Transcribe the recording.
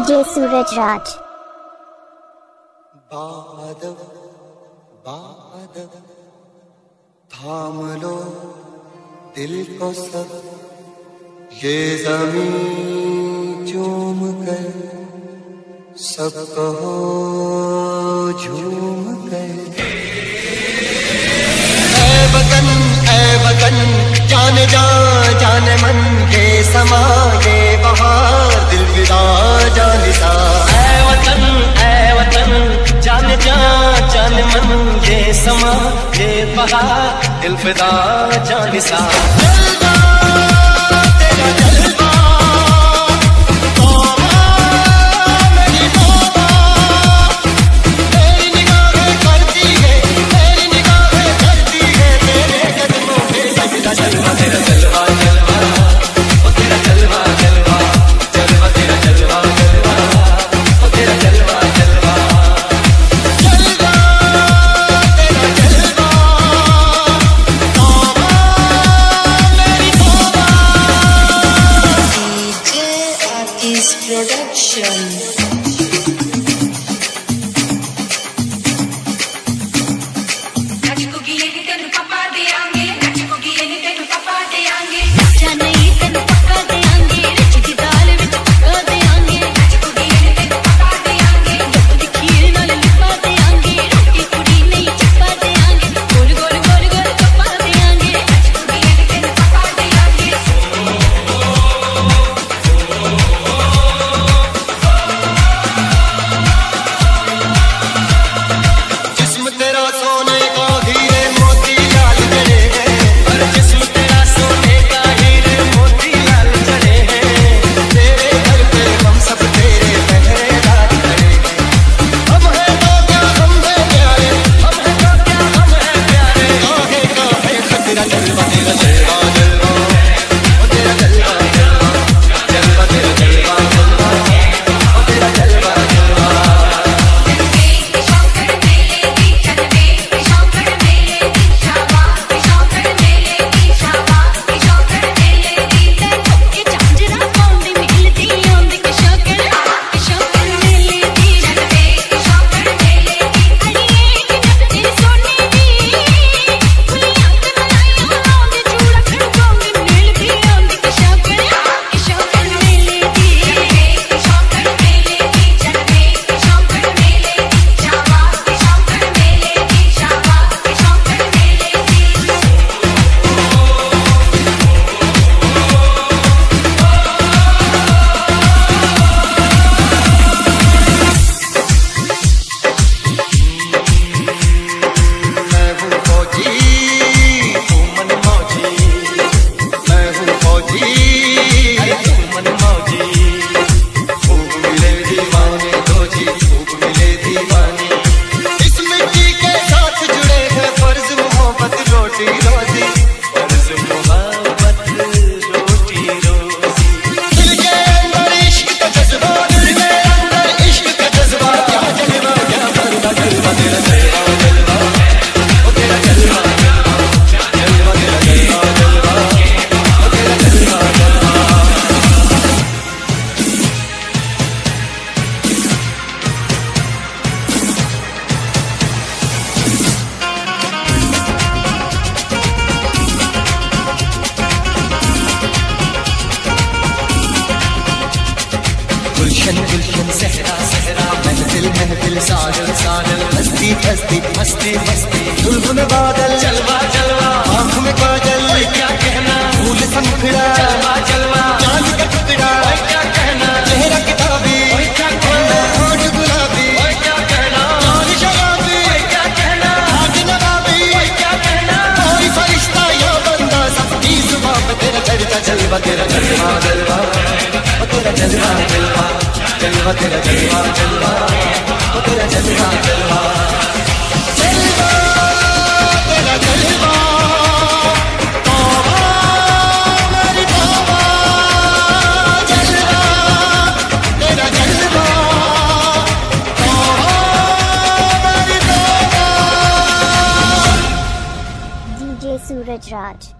DJ Suraj राज। बादल बादल थाम लो दिल को सब, ये ज़मीं चूम कर सब कहो झूम कर। ऐ वतन जाने जा जाने मन के समा, ये बहार दिल विदा जाने सा। ऐ वतन जाने जा जाने मन ये समा, ये बहार दिल विदा जाने सा। जलवा तेरा जलवा गुलशन सहरा सहरा महफिल सागल सागल मस्ती मस्ती मस्ती मस्ती धुल में बादल जलवा जलवा आँख में काजल क्या कहना फूल संखड़ा जलवा जलवा चांद का टुकड़ा क्या कहना चेहरा किताबी क्या कहना होठ गुलाबी क्या कहना चांद शराबी क्या कहना हाथ नवाबी क्या कहना कोई फरिश्ता या बंदा सबकी जुबान पे तेरा चर्चा जलवा तेरा जलवा जलवा तेरा जलवा जलवा जलवा तेरा जलवा जलवा तेरा जलवा जलवा जलवा तेरा जलवा तौबा मेरी तौबा जलवा तेरा जलवा तौबा मेरी तौबा। डीजे सूरज राज।